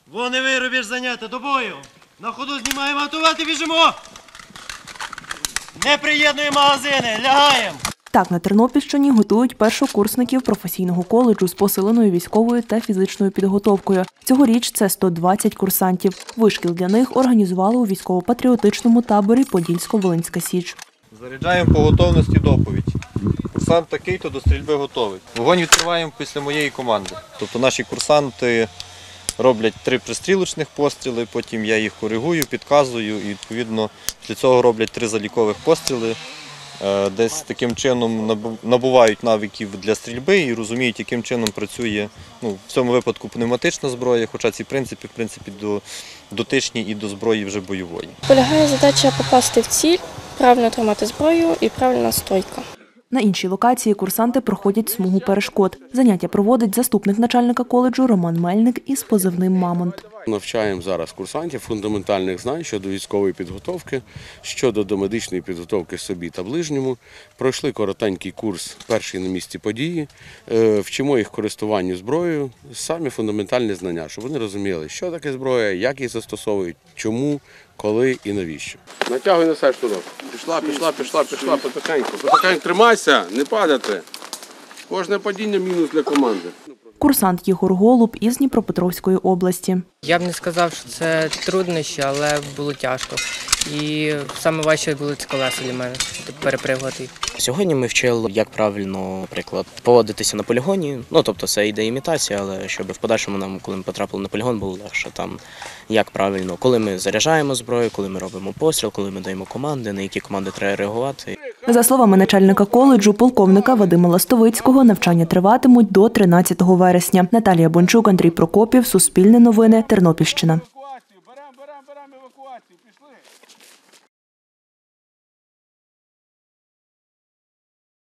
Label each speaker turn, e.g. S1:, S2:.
S1: Вони виробіш заняття до бою. На ходу знімаємо готувати, біжимо. Не приєднуємо магазини, лягаємо.
S2: Так, на Тернопільщині готують першокурсників професійного коледжу з посиленою військовою та фізичною підготовкою. Цьогоріч це 120 курсантів. Вишкіл для них організували у військово-патріотичному таборі Подільсько-Волинська Січ.
S3: Заряджаємо по готовності доповідь. Курсант такий-то до стрільби готовий. Вогонь відкриваємо після моєї команди. Тобто наші курсанти роблять 3 пристрілочних постріли, потім я їх коригую, підказую і відповідно для цього роблять 3 залікових постріли. Десь таким чином набувають навиків для стрільби і розуміють, яким чином працює, в цьому випадку пневматична зброя, хоча ці принципи, дотичні і до зброї вже бойової.
S4: Полягає задача попасти в ціль, правильно тримати зброю і правильна стойка.
S2: На іншій локації курсанти проходять смугу перешкод. Заняття проводить заступник начальника коледжу Роман Мельник із позивним «Мамонт».
S5: Навчаємо зараз курсантів фундаментальних знань щодо військової підготовки, щодо домедичної підготовки собі та ближньому. Пройшли коротенький курс «Перший на місці події», вчимо їх користуванню зброєю, самі фундаментальні знання, щоб вони розуміли, що таке зброя, як її застосовують, чому, коли і навіщо. Натягуй на себе штурок. Пішла, потихеньку. Потихеньку тримайся, не падати. Кожне падіння мінус для команди.
S2: Курсант Єгор Голуб із Дніпропетровської області.
S6: Я б не сказав, що це труднощі, але було тяжко. І саме важче були ці колеса для мене, перепригувати.
S7: Сьогодні ми вчили, як правильно, наприклад, поводитися на полігоні. Тобто це йде імітація, але щоб в подальшому нам, коли ми потрапили на полігон, було легше. Там, як правильно, коли ми заряджаємо зброю, коли ми робимо постріл, коли ми даємо команди, на які команди треба реагувати.
S2: За словами начальника коледжу полковника Вадима Ластовицького, навчання триватимуть до 13 вересня. Наталія Бончук, Андрій Прокопів, Суспільне новини, Тернопільщина.